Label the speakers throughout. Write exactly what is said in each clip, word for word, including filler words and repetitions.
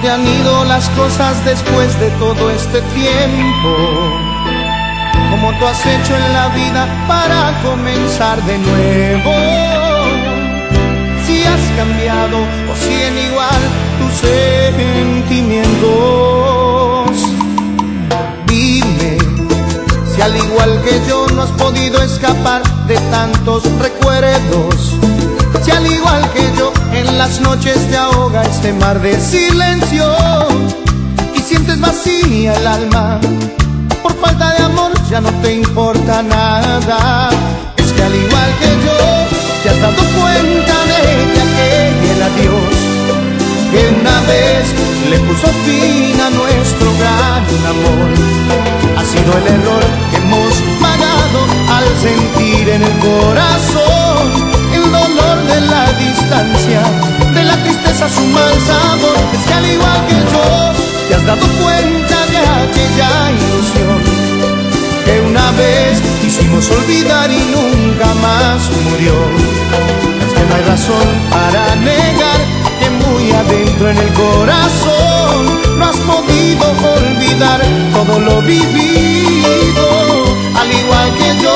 Speaker 1: han ido las cosas después de todo este tiempo? ¿Cómo tú has hecho en la vida para comenzar de nuevo? Si has cambiado o siguen igual tus sentimientos. Dime si al igual que yo no has podido escapar de tantos recuerdos. Si al igual que yo en las noches te ahoga este mar de silencio y sientes vacía el alma, por falta de amor ya no te importa nada. Es que al igual que yo te has dado cuenta de que aquel adiós que una vez le puso fin a nuestro gran amor ha sido el error que hemos pagado al sentir en el corazón el dolor de la distancia, de la tristeza su mal sabor. Es que al igual que yo te has dado cuenta de aquella ilusión que una vez quisimos olvidar y nunca más murió. Es que no hay razón para negar que muy adentro en el corazón no has podido olvidar todo lo vivido, al igual que yo.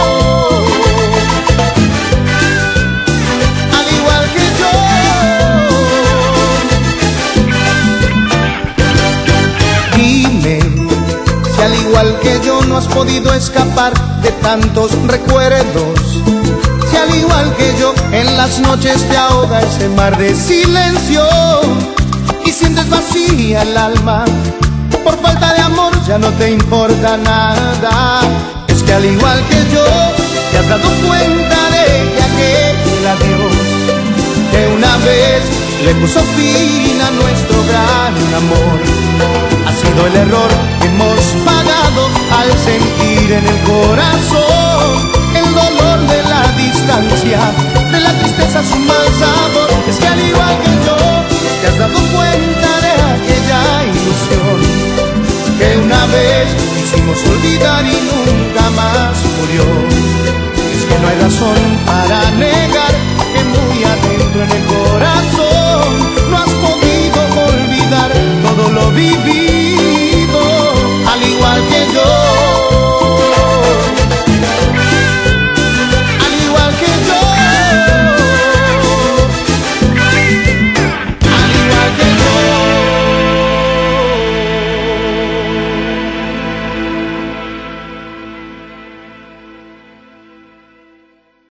Speaker 1: Si al igual que yo no has podido escapar de tantos recuerdos, si al igual que yo en las noches te ahoga ese mar de silencio y sientes vacía el alma, por falta de amor ya no te importa nada. Es que al igual que yo te has dado cuenta de que aquel adiós que una vez le puso fin a nuestro gran amor ha sido el error que hemos pagado al sentir en el corazón el dolor de la distancia, de la tristeza su mal sabor. Es que al igual que yo te has dado cuenta de aquella ilusión que una vez quisimos olvidar y nunca más murió. Es que no hay razón